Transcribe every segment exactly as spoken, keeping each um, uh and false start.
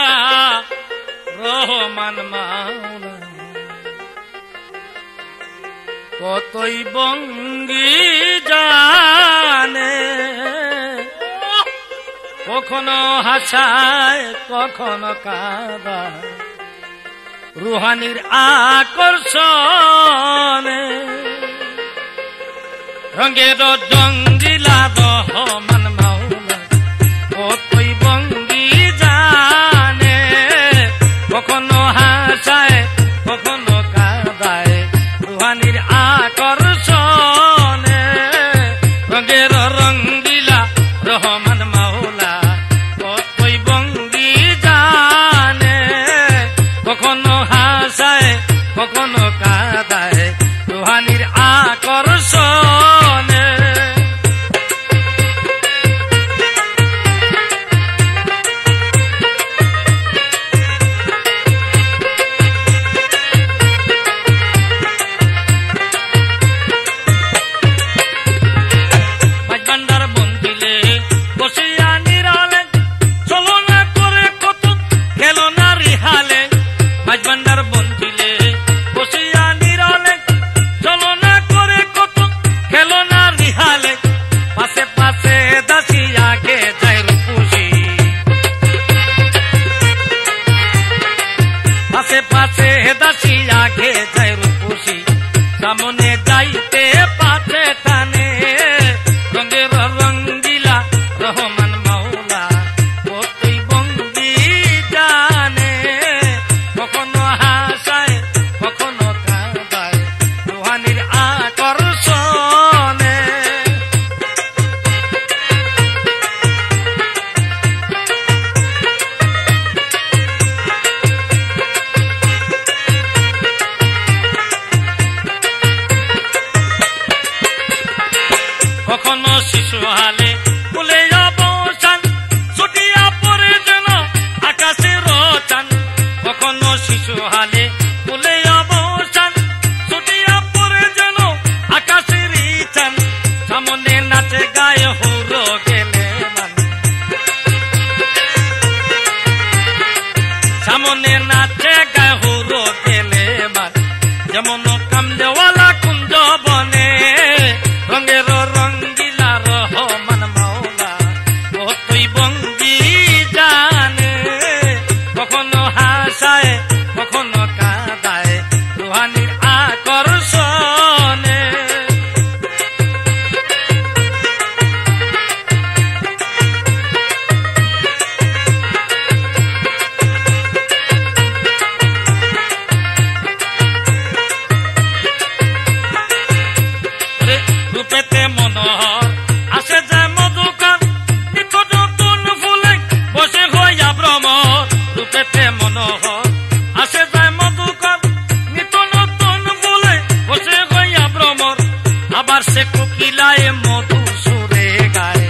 বঙ্গিলা রহমান মাওলা কতই বঙ্গি জানে কখনো হাসায় কখনো কাঁদায় রুহানির আকর্ষণে রঙের জঙ্গিলা রহমান মাওলা কতই বঙ্গি জানে কখনো হাসায় কখনো কাঁদায় রুহানির আকর্ষণে রঙের রঙ্গিলা রহমান মাওলা কতই বঙ্গি জানে কখনো হাসায় কখনো কাঁদায় রুহানির আকর্ষণে মাঝবান্ডার বন্দিলে বসিয়া নিরালে চলো না করে কত খেলো না রিহালে মাঝবান্ডার বন্দিলে বসিয়া নিরালে চলো না করে কত খেলো না রিহালে পাশে পাশে দাসিয়া গে যায় রূপসী পাশে পাশে দাসিয়া গে যায় রূপসী সামনে যাইতে পাশে টানে রঙের রঙ্গিলা রহমান মাওলা কতই বঙ্গি জানে কখনো হাসায় কখনো কাঁদায় রুহানির আকর্ষণে কখনো শিশু হালে ফুলে অবসান ছুটিয়া পড়ে যেন আকাশের চান কখনো শিশু হালে ফুলে অবসান ছুটিয়া পড়ে যেন আকাশের চান সামনে নাচে গায়ে হুরো গেলে মান সামনে নাচে গায়ে হুরো গেলে মান যেমন কামদেওয়ালা কুঞ্জ বনে রঙের রঙ্গিলা রহমান মাওলা কতই বঙ্গি জানে কখনো হাসায় কখনো কাঁদায় রুহানির আকর্ষণে রূপেতে মনোহর আসে যায় মধুকার নিত্য নতুন ফুলে বসে হইয়া ভ্রমর রূপেতে মনোহর আসে যায় মধুকার নিত্য নতুন ফুলে বসে হইয়া ভ্রমর আবার সে কোকিলায় মধু সুরে গায়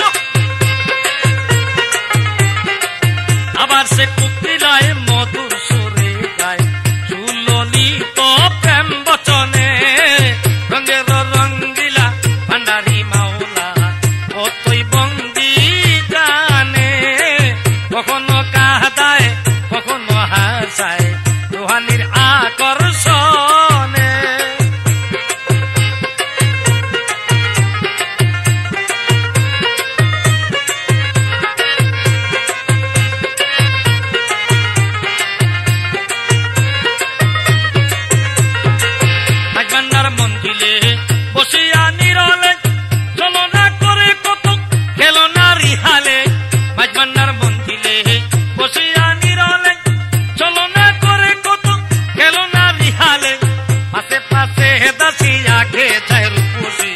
আবার সে কোকিলায় মধুর সুরে গায় সুললিত প্রেম বচনে রঙের রঙ্গিলা ভান্ডারি মাওলা কতই বঙ্গি জানে কখনো কাঁদায় কখনো হাসায় রুহানির আকর্ষণে মাঝবান্ডার মন্দিলে বসিয়া নিরলে চলো না করে কত খেলো না রিহালে মাঝবান্ডার বন্দিলে বসিয়া নিরলে চলো না করে কত খেলো না রিহালে পাশে পাশে দাসিয়া গে যায় রূপসী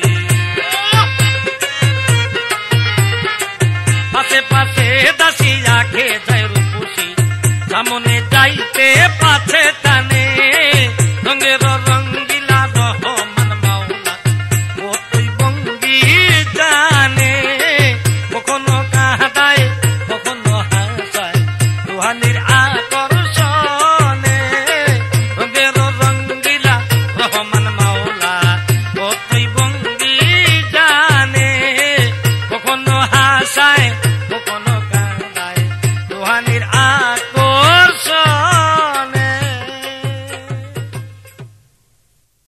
পাশে পাশে দাসিয়া গে যায় রূপসী সামনে যাইতে পাছে টানে রঙের রঙ্গিলা রহমান মাওলা কতই বঙ্গি জানে কখনো কাঁদায় কখনো হাসায় রুহানির